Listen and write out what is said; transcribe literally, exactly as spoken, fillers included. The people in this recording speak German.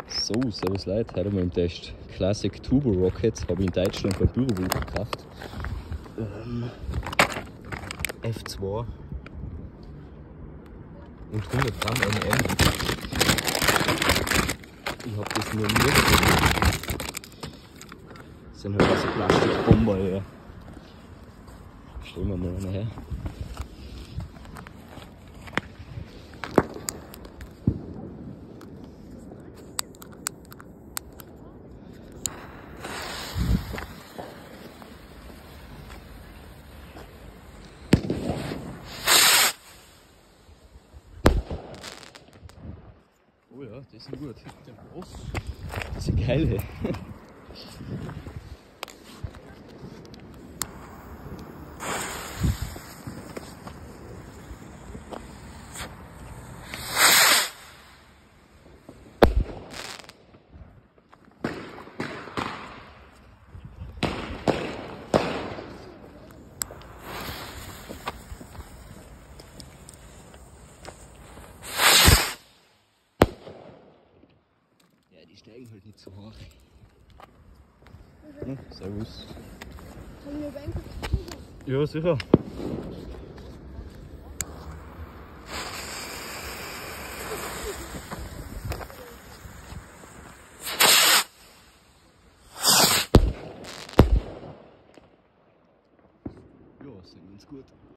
So, servus Leute, heute mal im Test Classic Turbo Rockets, habe ich in Deutschland beim Bürobuch gekauft. Ähm, F zwei und hundert Gramm M M. Ich habe das nur nie gesehen. Das sind halt so Plastikbomber, ja. Stellen wir mal eine her. Oh ja, die sind gut. Der Boss. Die sind geil, hey. Die steigen halt nicht so hoch. Hm, servus. Ja, sicher. Ja, sind ganz gut.